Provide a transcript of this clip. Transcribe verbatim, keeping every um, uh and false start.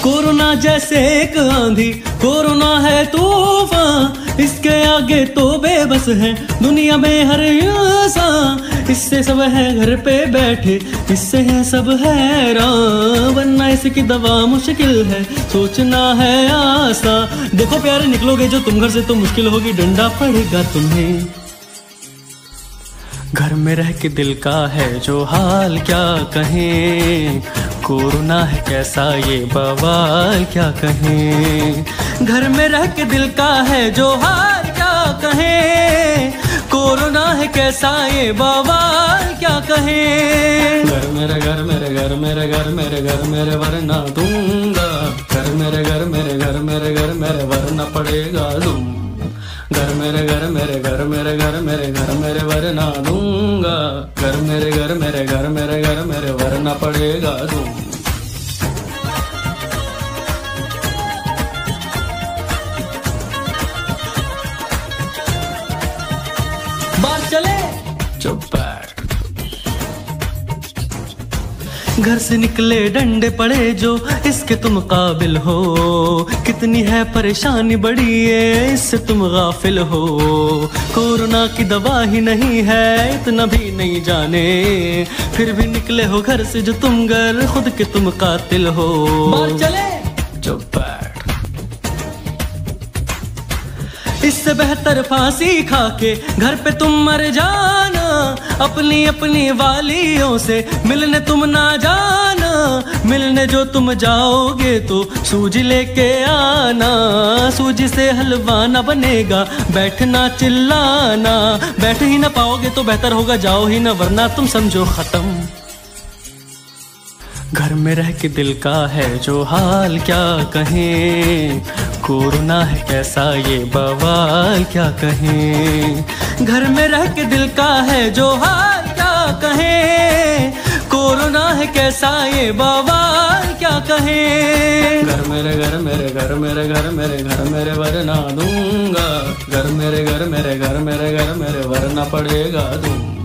Corona जैसे एक आंधी, कोरोना है तूफान, इसके आगे तो बेबस है दुनिया में हर इंसान। इससे सब है घर पे बैठे, इससे है सब हैरान, वरना इसकी दवा मुश्किल है, सोचना है आसान। देखो प्यारे निकलोगे जो तुम घर से तो मुश्किल होगी, डंडा पड़ेगा तुम्हें। घर में रह के दिल का है जो हाल क्या कहें, कोरोना है कैसा ये बवाल क्या कहें। घर में रह के दिल का है जो हाल क्या कहें, कोरोना है कैसा ये बवाल क्या कहें। घर मेरे घर मेरे घर मेरे घर मेरे घर मेरे वरना दूंगा, घर मेरे घर मेरे घर मेरे घर मेरे वरना पड़ेगा तुम। घर मेरे घर मेरे घर मेरे घर मेरे घर मेरे वरना दूंगा, घर मेरे घर मेरे घर मेरे घर मेरे वरना पड़ेगा तुम। बात चले चुप बैठ। घर से निकले डंडे पड़े जो इसके तुम काबिल हो, कितनी है परेशानी बड़ी है इससे तुम गाफिल हो। कोरोना की दवा ही नहीं है इतना भी नहीं जाने, फिर भी निकले हो घर से जो तुम घर खुद के तुम कातिल हो। बात चले चुप बैठ। इससे बेहतर फांसी खाके घर पे तुम मर जाना, अपनी अपनी वालियों से मिलने तुम ना जाना। मिलने जो तुम जाओगे तो सूजी लेके आना, सूजी से हलवा ना बनेगा बैठना चिल्लाना। बैठ ही ना पाओगे तो बेहतर होगा जाओ ही ना, वरना तुम समझो खत्म। घर में रह के दिल का है जो हाल क्या कहें, कोरोना है कैसा ये बवाल क्या कहें। घर में रह के दिल का है जो हाल क्या कहें, कोरोना है कैसा ये बवाल क्या कहें। घर मेरे घर मेरे घर मेरे घर मेरे घर मेरे वरना दूंगा, घर मेरे घर मेरे घर मेरे घर मेरे वरना पड़ेगा तुम।